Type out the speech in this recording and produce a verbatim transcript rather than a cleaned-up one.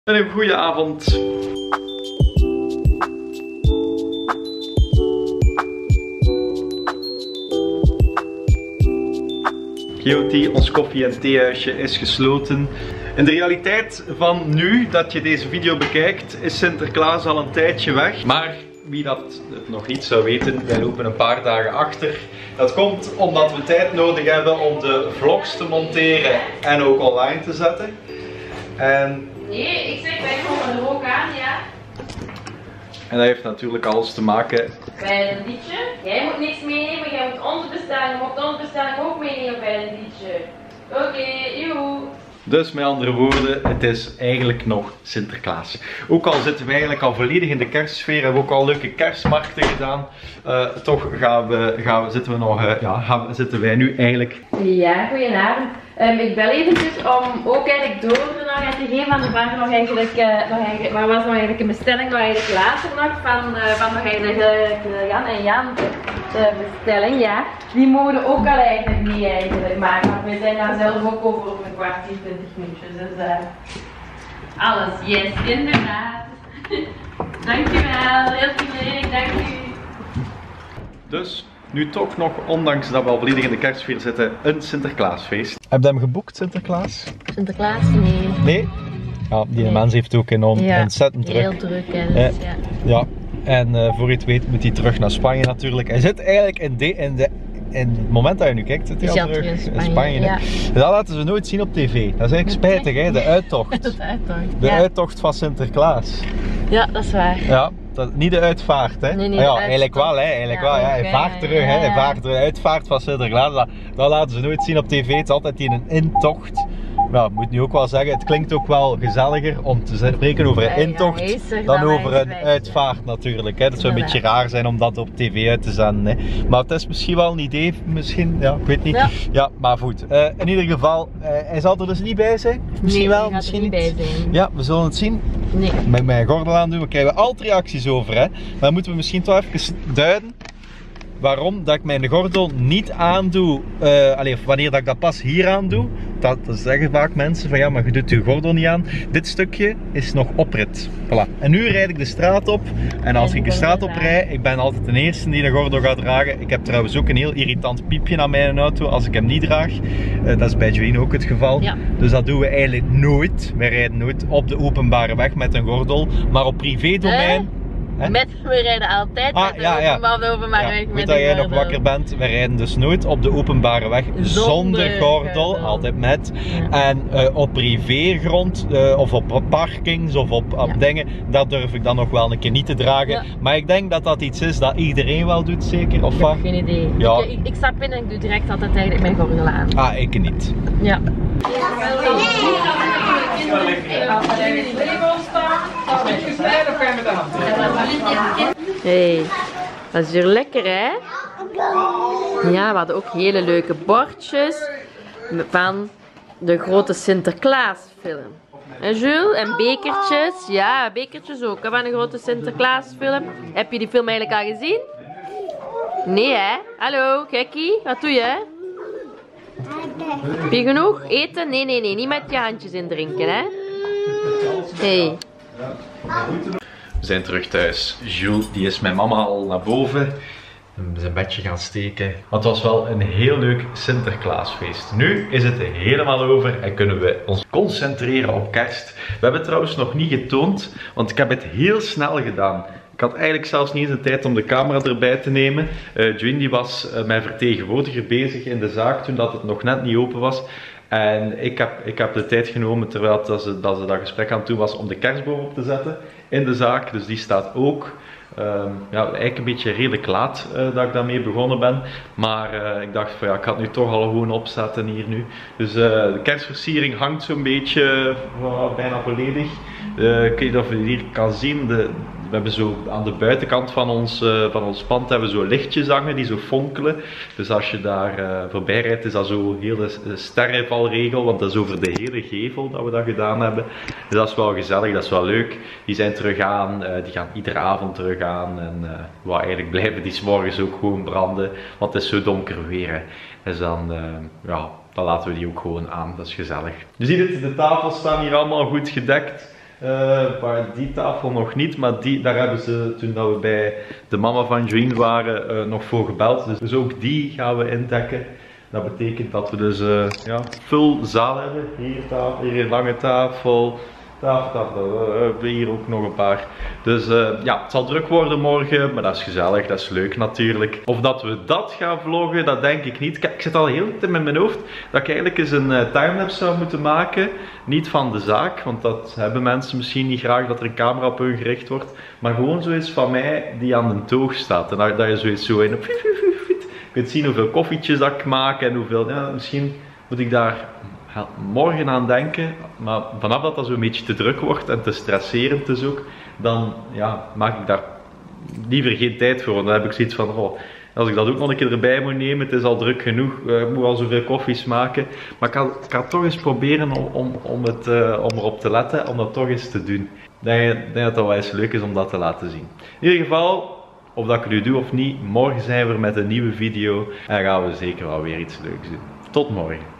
Een goede avond. G O T, ons koffie- en theehuisje is gesloten. In de realiteit van nu dat je deze video bekijkt, is Sinterklaas al een tijdje weg. Maar wie dat nog niet zou weten, wij lopen een paar dagen achter. Dat komt omdat we tijd nodig hebben om de vlogs te monteren en ook online te zetten. En... Nee, ik zeg wij komen er ook aan, ja. En dat heeft natuurlijk alles te maken bij een liedje. Jij moet niks meenemen, jij moet onze bestelling, je moet onze bestelling ook meenemen bij een liedje. Oké, okay, joe. Dus met andere woorden, het is eigenlijk nog Sinterklaas. Ook al zitten we eigenlijk al volledig in de kerstsfeer, hebben we ook al leuke kerstmarkten gedaan. Uh, toch gaan we, gaan we, zitten, we nog, uh, ja, gaan we, zitten wij nu eigenlijk... Ja, goedenavond. Um, ik bel eventjes om ook eigenlijk door te, nog te geven van de vraag nog eigenlijk, uh, nog eigenlijk, wat was nog eigenlijk een bestelling nog eigenlijk later nog van, uh, van nog eigenlijk uh, Jan en Jan de bestelling, ja. Die mogen ook al eigenlijk niet eigenlijk maken, maar we zijn daar zelf ook over op een kwartier, twintig minuutjes, dus uh, alles, yes, inderdaad. Dankjewel, heel vriendelijk, dank u. Dus... nu toch nog, ondanks dat we al volledig in de kerstsfeer zitten, een Sinterklaasfeest. Heb je hem geboekt, Sinterklaas? Sinterklaas? Nee. Nee? Ja, die nee. Mens heeft ook enorm ja, ontzettend druk. Heel druk, hè, dus, eh, ja. Ja, en uh, voor je het weet moet hij terug naar Spanje natuurlijk. Hij zit eigenlijk in, de, in, de, in het moment dat je nu kijkt, zit hij al terug in Spanje. In Spanje ja. Dat laten ze nooit zien op tv. Dat is eigenlijk spijtig, hè? De uittocht. De uittocht, de ja. uittocht van Sinterklaas. Ja, dat is waar. Ja. Dat, niet de uitvaart, hè? Nee, niet ah, ja, de eigenlijk wel, hè? Eigenlijk ja, wel, ja. Hij okay, vaart terug, ja, hè? Hij vaart terug. Uitvaart van Sinterklaas, dat, dat laten ze nooit zien op tv. Het is altijd in een intocht. Nou, ik moet nu ook wel zeggen, het klinkt ook wel gezelliger om te spreken over een intocht ja, dan over een uitvaart natuurlijk. Hè. Dat zou een beetje raar zijn om dat op tv uit te zenden. Hè. Maar het is misschien wel een idee, misschien, ja, ik weet niet. Ja, ja maar goed. Uh, in ieder geval, uh, hij zal er dus niet bij zijn. Misschien nee, wel, misschien niet. Bij zijn. Ja, we zullen het zien. Nee. Met mijn gordel aan doen, we krijgen altijd reacties over. Hè. Maar moeten we misschien toch even duiden waarom dat ik mijn gordel niet aandoe, uh, allez, wanneer dat ik dat pas hier aan doe. Dat, dat zeggen vaak mensen van ja, maar je doet je gordel niet aan. Dit stukje is nog oprit. Voilà. En nu rijd ik de straat op. En als ik de straat op rijd, ik ben altijd de eerste die de gordel gaat dragen. Ik heb trouwens ook een heel irritant piepje aan mijn auto als ik hem niet draag. Uh, dat is bij Joanne ook het geval. Ja. Dus dat doen we eigenlijk nooit. Wij rijden nooit op de openbare weg met een gordel. Maar op privédomein... Uh? Met, we rijden altijd ah, met ja, de openbare ja. openbare weg. Goed dat jij nog wakker bent, we rijden dus nooit op de openbare weg zonder, zonder gordel, gordel, altijd met. Ja. En uh, op privégrond uh, of op parkings of op, op ja. dingen, dat durf ik dan nog wel een keer niet te dragen. Ja. Maar ik denk dat dat iets is dat iedereen wel doet, zeker? Of ik heb geen idee. Ja. Ik, ik, ik stap in en ik doe direct altijd eigenlijk mijn gordel aan. Ah, ik niet. Ja. Hey, dat is hier lekker, hè? Ja, we hadden ook hele leuke bordjes van de grote Sinterklaasfilm. En Jules, en bekertjes. Ja, bekertjes ook, hè, van de grote Sinterklaasfilm. Heb je die film eigenlijk al gezien? Nee, hè? Hallo, gekkie, wat doe je? Heb je genoeg? Eten? Nee, nee, nee, niet met je handjes indrinken, hè? Hey. We zijn terug thuis. Jules die is met mama al naar boven zijn bedje gaan steken. Want het was wel een heel leuk Sinterklaasfeest. Nu is het helemaal over en kunnen we ons concentreren op kerst. We hebben het trouwens nog niet getoond, want ik heb het heel snel gedaan. Ik had eigenlijk zelfs niet eens de tijd om de camera erbij te nemen. Uh, Joanne die was uh, mijn vertegenwoordiger bezig in de zaak toen dat het nog net niet open was. En ik heb, ik heb de tijd genomen terwijl dat ze, dat ze dat gesprek aan het doen was om de kerstboom op te zetten in de zaak. Dus die staat ook. Um, ja, eigenlijk een beetje redelijk laat uh, dat ik daarmee begonnen ben. Maar uh, ik dacht van ja, ik ga het nu toch al gewoon opzetten hier nu. Dus uh, de kerstversiering hangt zo'n beetje uh, bijna volledig. Uh, ik weet niet of je het hier kan zien. De, we hebben zo aan de buitenkant van ons, uh, van ons pand hebben we zo lichtjes hangen die zo fonkelen. Dus als je daar uh, voorbij rijdt is dat zo heel de sterrenvalregel. Want dat is over de hele gevel dat we dat gedaan hebben. Dus dat is wel gezellig, dat is wel leuk. Die zijn terug aan, uh, die gaan iedere avond terug aan. En uh, well, eigenlijk blijven die 's morgens ook gewoon branden. Want het is zo donker weer. Hè. Dus dan, uh, ja, dan laten we die ook gewoon aan. Dat is gezellig. Je ziet het, de tafels staan hier allemaal goed gedekt. Uh, maar die tafel nog niet, maar die, daar hebben ze toen dat we bij de mama van Joeen waren uh, nog voor gebeld. Dus, dus ook die gaan we indekken. Dat betekent dat we dus uh, ja, full zaal hebben. Hier, tafel, hier een lange tafel. Tafel, tafel, uh, hier ook nog een paar. Dus uh, ja, het zal druk worden morgen, maar dat is gezellig, dat is leuk natuurlijk. Of dat we dat gaan vloggen, dat denk ik niet. Kijk, ik zit al heel de tijd met mijn hoofd dat ik eigenlijk eens een uh, timelapse zou moeten maken. Niet van de zaak, want dat hebben mensen misschien niet graag, dat er een camera op hun gericht wordt. Maar gewoon zoiets van mij die aan de toog staat. En dat, dat je zoiets zo in op... Je kunt zien hoeveel koffietjes dat ik maak en hoeveel... Ja, misschien moet ik daar morgen aan denken. Maar vanaf dat dat zo'n beetje te druk wordt en te stresserend is ook, dan ja, maak ik daar liever geen tijd voor. Want dan heb ik zoiets van, oh, als ik dat ook nog een keer erbij moet nemen, het is al druk genoeg, uh, ik moet al zoveel koffies maken. Maar ik ga, ik ga toch eens proberen om, om, om, het, uh, om erop te letten, om dat toch eens te doen. Ik denk, denk dat het wel eens leuk is om dat te laten zien. In ieder geval, of dat ik het nu doe of niet, morgen zijn we er met een nieuwe video en gaan we zeker wel weer iets leuks doen. Tot morgen.